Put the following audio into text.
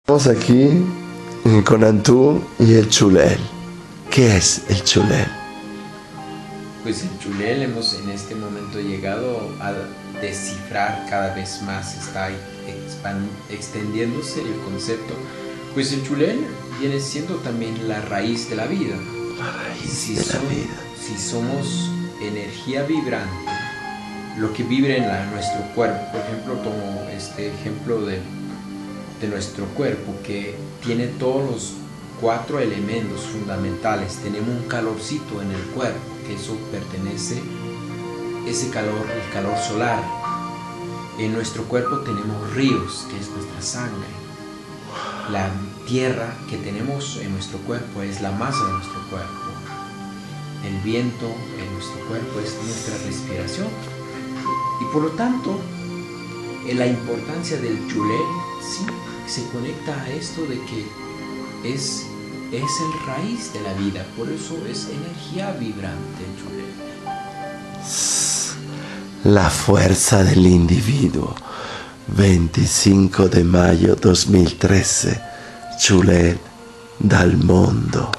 Estamos aquí con Antú y el chulel. ¿Qué es el chulel? Pues el chulel hemos en este momento llegado a descifrar cada vez más, está extendiéndose el concepto. Pues el chulel viene siendo también la raíz de la vida. La raíz de la vida. Si somos energía vibrante, lo que vibra en nuestro cuerpo, por ejemplo, tomo este ejemplo de nuestro cuerpo que tiene todos los 4 elementos fundamentales. Tenemos un calorcito en el cuerpo, que eso pertenece, ese calor, el calor solar. En nuestro cuerpo tenemos ríos, que es nuestra sangre. La tierra que tenemos en nuestro cuerpo es la masa de nuestro cuerpo. El viento en nuestro cuerpo es nuestra respiración. Y por lo tanto, la importancia del chulel sí se conecta a esto de que es el raíz de la vida, por eso es energía vibrante el chulel. La fuerza del individuo. 25 de mayo 2013. Chulel dal mondo.